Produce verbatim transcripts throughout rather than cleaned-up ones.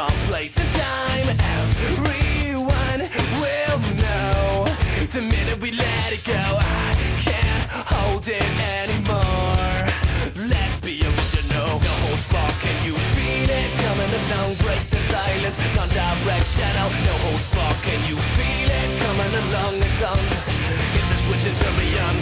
wrong place and time. Everyone will know the minute we let it go. I can't hold it anymore. Let's be original. No holds barred, can you feel it? Coming along, break the silence. Non-directional. No holds barred, can you feel it? Coming along, it's on. Hit the switch and turn me on.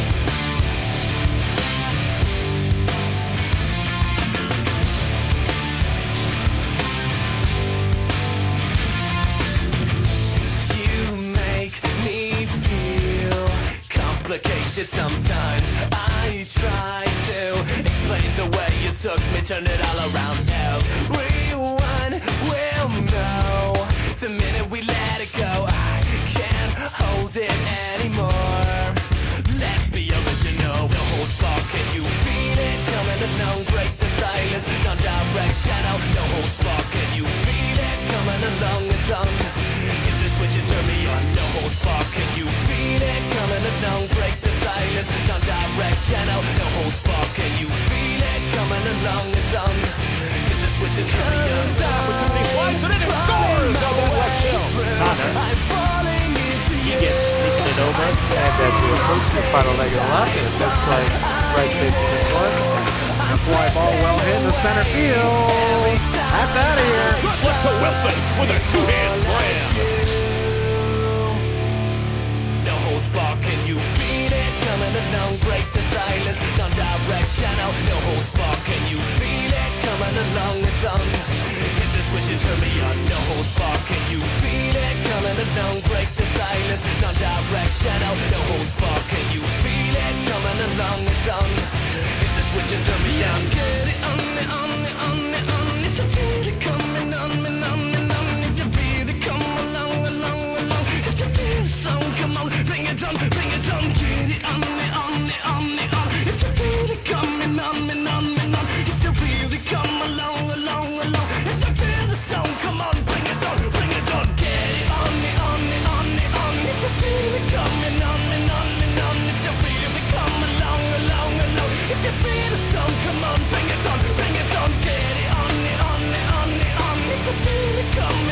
Complicated sometimes. I try to explain the way you took me, turn it all around. Everyone will know the minute we let it go. I can't hold it anymore. Let's be original. No holds barred, can you feel it? Coming along, break the silence. Non-directional. No holds barred, can you feel it? Coming along, it's on. Hit the switch and turn me on. No holds barred, can you feel it? Coming along, break the silence. Non-directional. No holds barred, can you feel it? Coming along, it's on. Hit the switch and turn me on. Opportunity slides it in and scores on that left shell. I'm falling into He you. gets sneaking it over, and as we approach the final leg of the lap, and it looks like Wright State is one. A fly ball well hit in the center field. That's out of here. Good left to Wilson with a two-hand slam. No holds barred, can you feel it? Coming along, break the silence. Non-directional. No holds barred, can you feel it? Coming along, it's on. Hit the switch and turn me on. No holds barred, can you feel it? Coming along, break the silence. Non-directional. No holds barred, can you feel it? Coming along, it's on. Hit the switch and turn me on. Get it on me, on me, on me, on me. If you feel it coming on me, on me, on me. If you feel it come along, along, along. If you feel the song, come on, bring it on, bring it on. Get it on me, on me, on me, on. If you feel it coming on me, on me, on. If you feel it come along, along, along. If you feel the song, come on, bring it on, bring it on. Get it on me, on me, on me, on. If you feel it coming on me, on me, on. If you feel it come along, along, along. If you feel the song, come on, bring it on, bring it on. Get it on me, on me, on me, on. If you feel it come